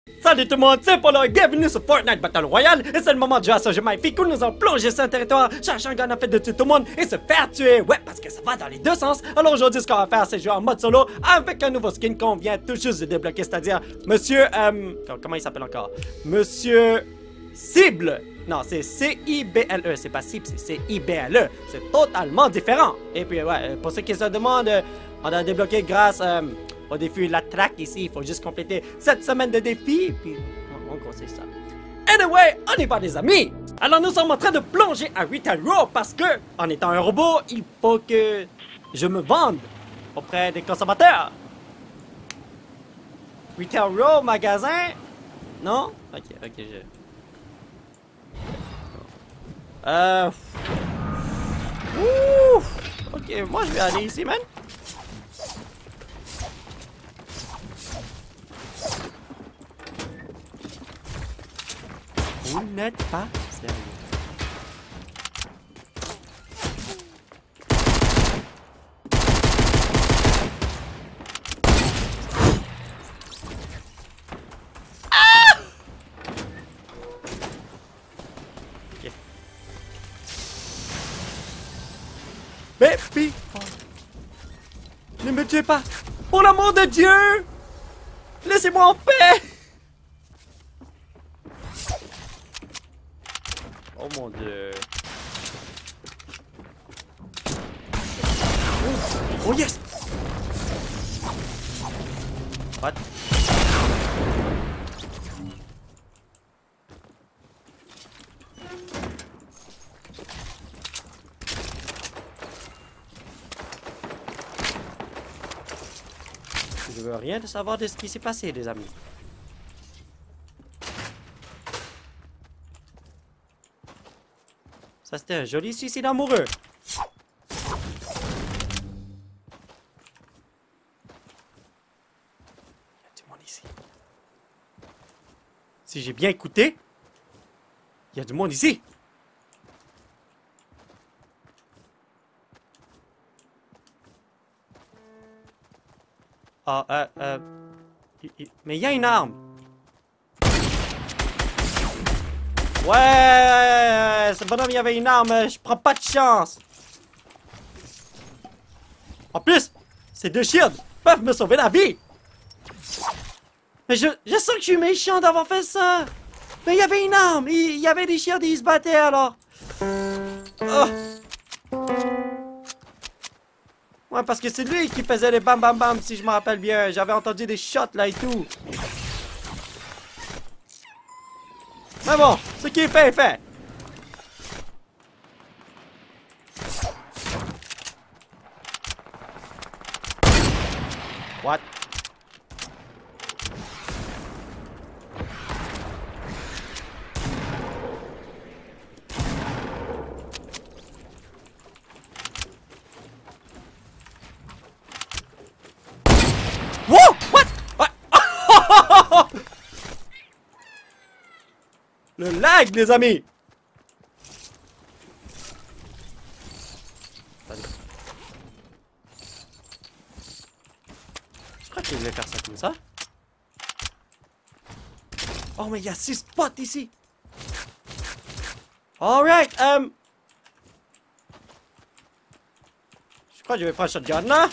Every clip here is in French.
Salut tout le monde, c'est Polo et bienvenue sur Fortnite Battle Royale. Et c'est le moment de jouer à ce jeu magnifique où nous allons plonger sur un territoire, chercher un gun en fait de tuer tout le monde et se faire tuer. Ouais, parce que ça va dans les deux sens. Alors aujourd'hui, ce qu'on va faire, c'est jouer en mode solo avec un nouveau skin qu'on vient tout juste de débloquer, c'est-à-dire Monsieur, comment il s'appelle encore? Monsieur Cible. Non, c'est C-I-B-L-E, c'est pas Cible, c'est C-I-B-L-E. C'est totalement différent. Et puis ouais, pour ceux qui se demandent, on a débloqué grâce au défi La Traque ici. Il faut juste compléter cette semaine de défi. Puis, en gros, c'est ça. Anyway, on y va, les amis. Alors, nous sommes en train de plonger à Retail Row parce que, en étant un robot, il faut que je me vende auprès des consommateurs. Retail Row, magasin? Non? Ok, Ouh! Ok, moi, je vais aller ici, man. Vous n'êtes pas sérieux. Ah! Ok. Baby! Ne me tuez pas! Pour l'amour de Dieu! Laissez-moi en paix! Oh mon Dieu. Oh yes! What? Je veux rien de savoir de ce qui s'est passé, les amis. Ça, c'était un joli suicide amoureux. Il y a du monde ici. Si j'ai bien écouté, il y a du monde ici. Ah, mais il y a une arme. Ouais, ce bonhomme, il y avait une arme, je prends pas de chance. En plus, ces deux shields peuvent me sauver la vie. Mais je sens que je suis méchant d'avoir fait ça. Mais il y avait une arme, il y avait des shields et ils se battaient alors. Oh. Ouais, parce que c'est lui qui faisait les bam bam bam, si je me rappelle bien. J'avais entendu des shots là et tout. Mais bon, ce qui est fait est fait. What? Whoa! What? What? Le lag, les amis! Attendez. Je crois qu'il voulait faire ça comme ça. Oh, mais il y a 6 spots ici! Alright, je crois que je vais prendre shotgun là.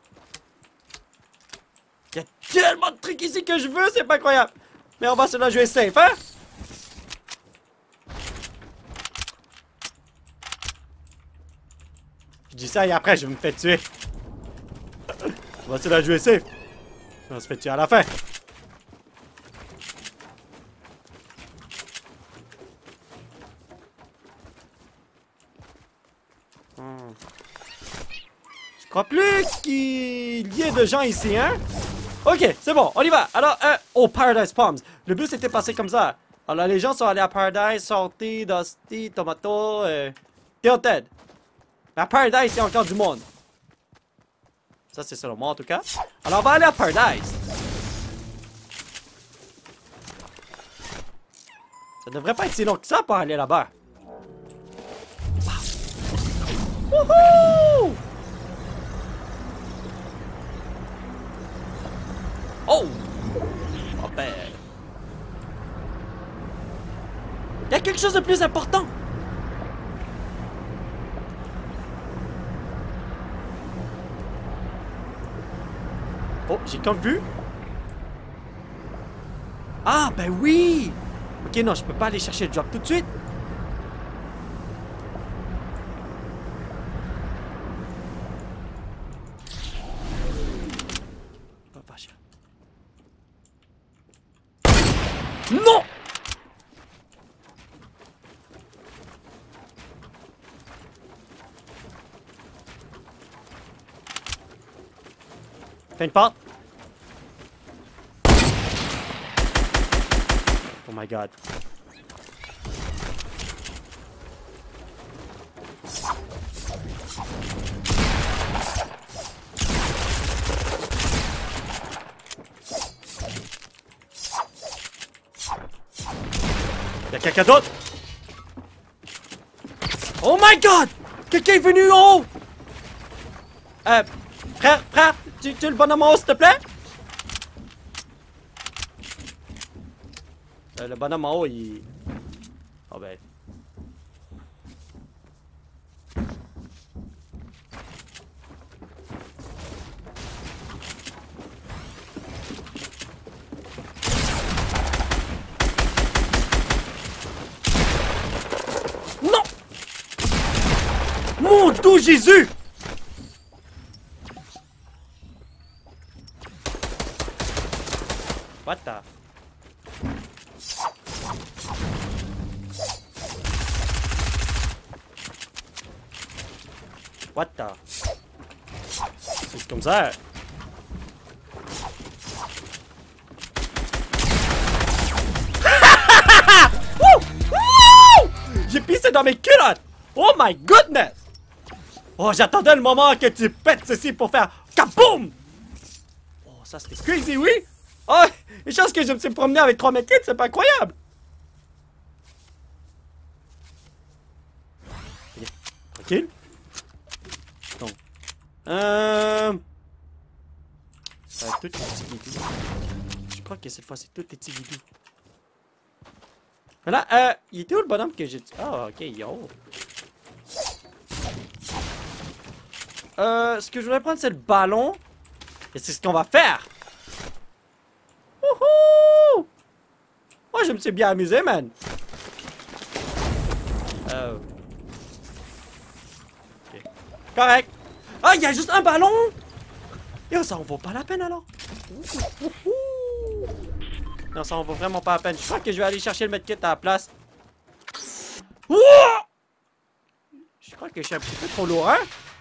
Il y a tellement de trucs ici que je veux, c'est pas incroyable! Mais on va se la jouer safe, hein? Je dis ça et après je me fais tuer. On va se la jouer safe. On se fait tuer à la fin. Je crois plus qu'il y ait de gens ici, hein? Ok, c'est bon, on y va. Alors, oh, Paradise Palms. Le but c'était passé comme ça. Alors, les gens sont allés à Paradise, Salty, Dusty, Tomato, Tilted. Mais à Paradise, il y a encore du monde. Ça, c'est selon moi, en tout cas. Alors, on va aller à Paradise. Ça devrait pas être si long que ça pour aller là-bas. Wouhou! Oh! Oh ben... y a quelque chose de plus important. Oh, j'ai comme vu. Ah, ben oui! Ok, non, je peux pas aller chercher le drop tout de suite. Oh, vache. Non! Fais une porte. Oh my god. Y'a quelqu'un d'autre? Oh my god! Quelqu'un est venu en haut! Frère, tu es le bonhomme en haut, s'il te plaît? Le bonhomme en haut, il... Oh ben... Non! Mon Dieu Jésus! What the... What the... C'est comme ça. J'ai pissé dans mes culottes! Oh my goodness! Oh, j'attendais le moment que tu pètes ceci pour faire kaboum! Oh, ça c'était crazy, oui! Oh, les chances que je me suis promené avec 3 medkits, c'est pas incroyable! Okay. Tranquille. Donc. Ça va être tous les petits guidous. Je crois que cette fois c'est tous les petits guidous. Voilà, il était où le bonhomme que j'ai... Ah, ok, il est en haut. Ce que je voulais prendre, c'est le ballon. Et c'est ce qu'on va faire. Wouhou! Moi, je me suis bien amusé, man. Ok. Correct. Ah, il y a juste un ballon! Yo, ça en vaut pas la peine, alors. Non, ça en vaut vraiment pas la peine. Je crois que je vais aller chercher le medkit à la place. Ouah! Je crois que je suis un petit peu trop lourd, hein?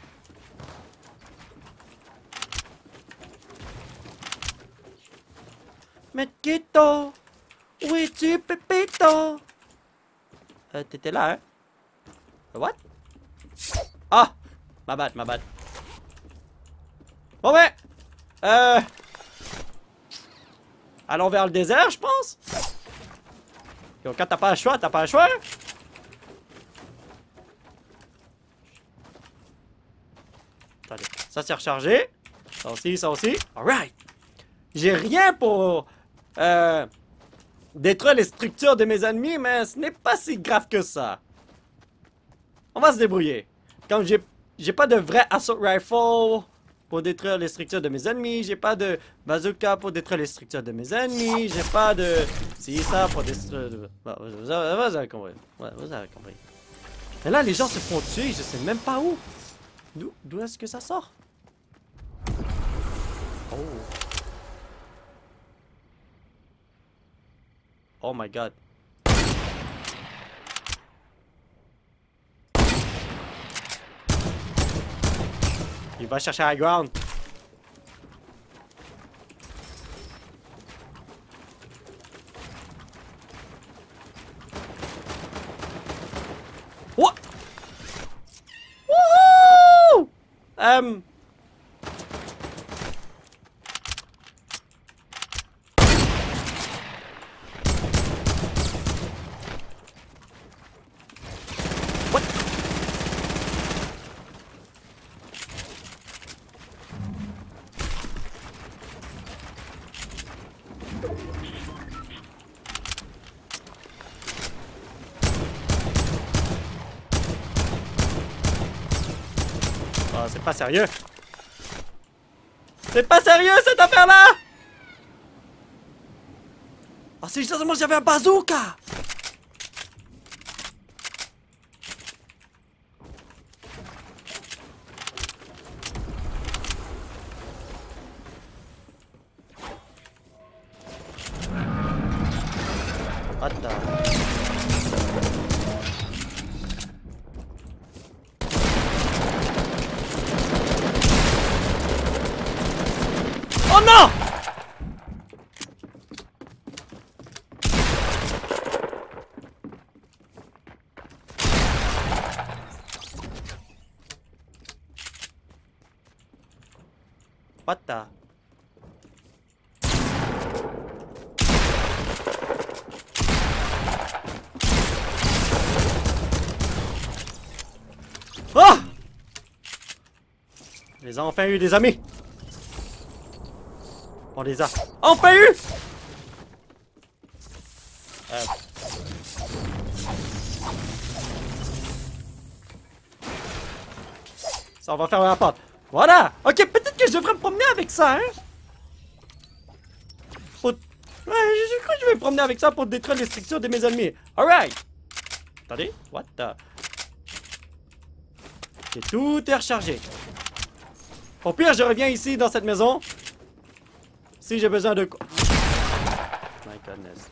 Medkito! Où es-tu, Pépito? T'étais là, hein? What? Ah! Ma bad. Bon, ouais! Allons vers le désert, je pense. Yo, quand t'as pas le choix, t'as pas le choix. Attendez, ça c'est rechargé. Ça aussi. Alright. J'ai rien pour détruire les structures de mes ennemis, mais ce n'est pas si grave que ça. On va se débrouiller. Comme j'ai pas de vrai assault rifle pour détruire les structures de mes ennemis. J'ai pas de bazooka pour détruire les structures de mes ennemis. J'ai pas de... Si, ça pour détruire... Vous avez compris. Ouais, vous avez compris. Mais là, les gens se font tuer. Je sais même pas où. D'où est-ce que ça sort? Oh. Oh my god. Il va chercher high ground. What? Woohoo! What? Ah, c'est pas sérieux. C'est pas sérieux cette affaire-là! Ah, c'est justement j'avais un bazooka! Attends. Oh non! What the? Ah! On les a enfin eu, des amis. On les a enfin eu! Ça, on va faire la porte. Voilà! Ok, peut-être que je devrais me promener avec ça, hein? Ouais, je crois que je vais me promener avec ça pour détruire les structures de mes ennemis. Alright! Attendez, what the... Ok, tout est rechargé. Au pire, je reviens ici, dans cette maison. Si j'ai besoin de... My goodness.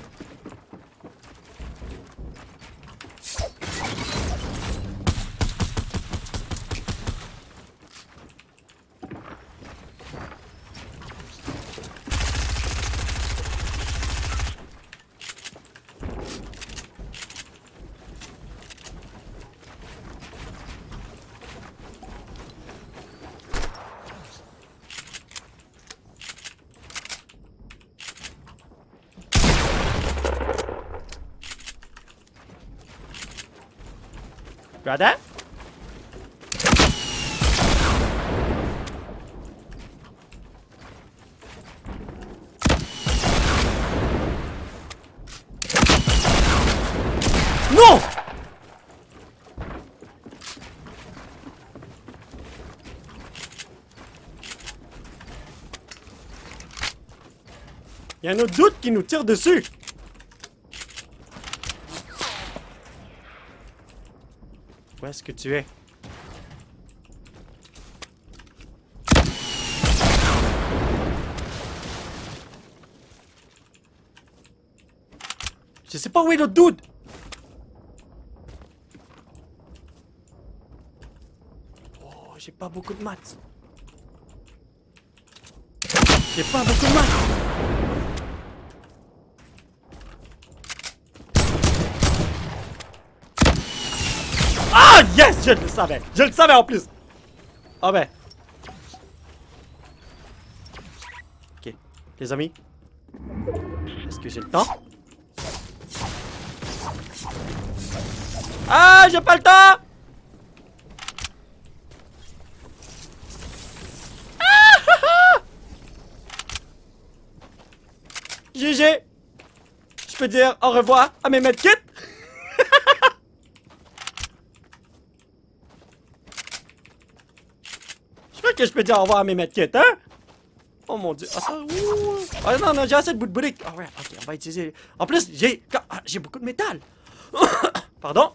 Got that? Non! Il y a un autre doute qui nous tire dessus. Où est-ce que tu es? Je sais pas où est l'autre dude. Oh, j'ai pas beaucoup de maths. J'ai pas beaucoup de maths. Ah, yes! Je le savais! Je le savais en plus! Ah ben. Ok, les amis. Est-ce que j'ai le temps? Ah, j'ai pas le temps! Ah! GG! Je peux dire au revoir à mes medkits? Que je peux dire au revoir à mes medkits, hein? Oh mon dieu. Ah, ça, ah non, non, j'ai assez de bout de briques. Ah ouais, ok, on va utiliser. En plus, j'ai beaucoup de métal. Pardon?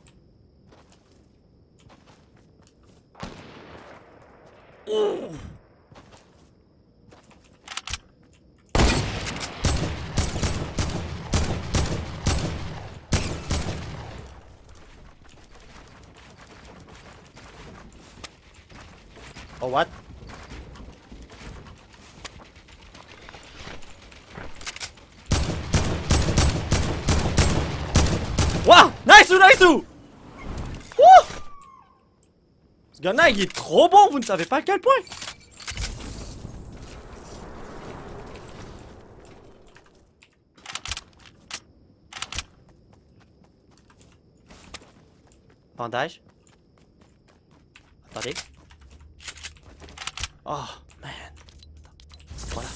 Oh. Oh, what? Wow! Nice ou nice ou! Ce gars-là, il est trop bon, vous ne savez pas à quel point! Bandage. Attendez. Oh, man. Voilà.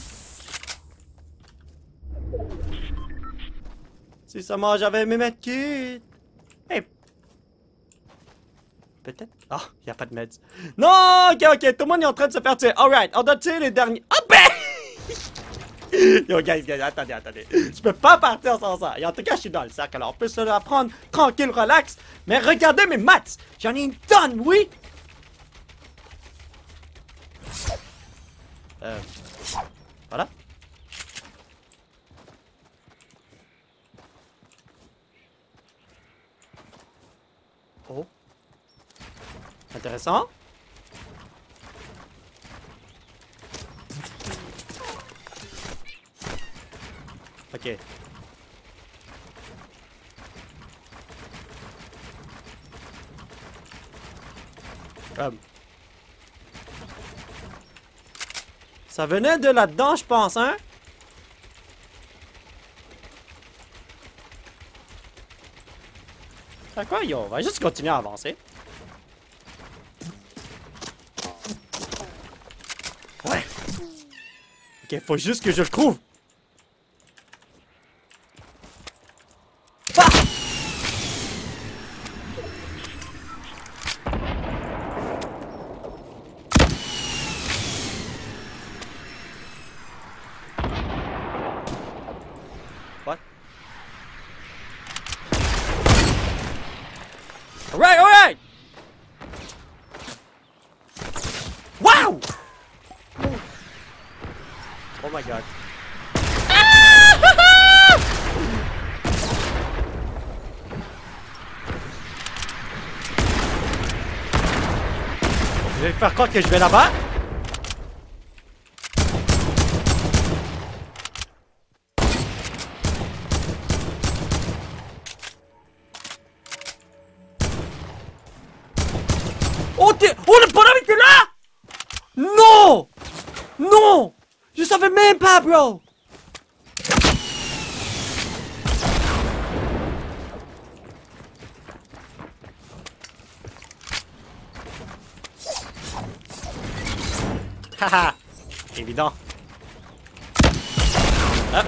Si seulement j'avais mes medkits. Hey. Peut-être. Ah, oh, y a pas de meds. Non, ok, tout le monde est en train de se faire tuer. Alright, on doit tuer les derniers. Oh ben! Yo, guys, attendez. Je peux pas partir sans ça. Et en tout cas, je suis dans le sac, alors on peut se la prendre tranquille, relax. Mais regardez mes maths. J'en ai une tonne, oui? Voilà. Oh. Intéressant. Ok. Ça venait de là-dedans, je pense, hein? C'est quoi, yo? On va juste continuer à avancer. Ouais. Ok, faut juste que je le trouve. Ah! What? Alright! Wow! Oh my god. Je vais faire croire que je vais là-bas. Oh, le bonhomme était là! Non! Non! Je savais même pas, bro! Haha! Évident. Hop.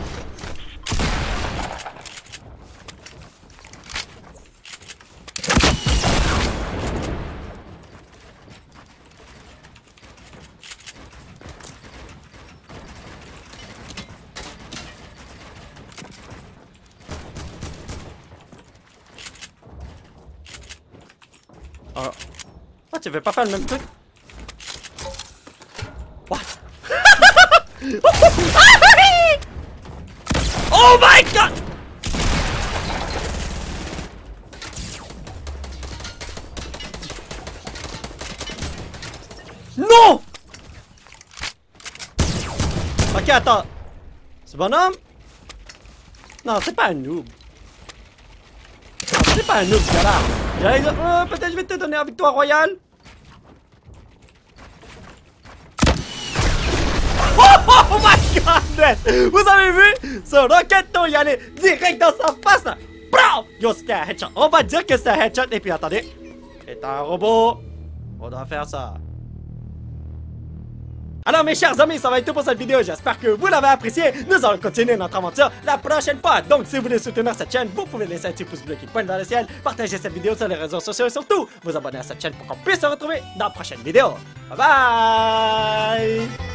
Oh, tu veux pas faire le même truc? What? Oh my god! Non! Ok, attends. Ce bonhomme? Non, c'est pas un noob. Non, c'est pas un noob, ce gars-là. Peut-être je vais te donner la victoire royale. Oh my god! Vous avez vu? Ce roquetto, il allait direct dans sa face là! Bro! Yo, c'était un headshot. On va dire que c'était un headshot. Et puis attendez. C'est un robot. On doit faire ça. Alors mes chers amis, ça va être tout pour cette vidéo, j'espère que vous l'avez apprécié. Nous allons continuer notre aventure la prochaine fois. Donc si vous voulez soutenir cette chaîne, vous pouvez laisser un petit pouce bleu qui pointe vers le ciel, partager cette vidéo sur les réseaux sociaux et surtout vous abonner à cette chaîne pour qu'on puisse se retrouver dans la prochaine vidéo. Bye bye!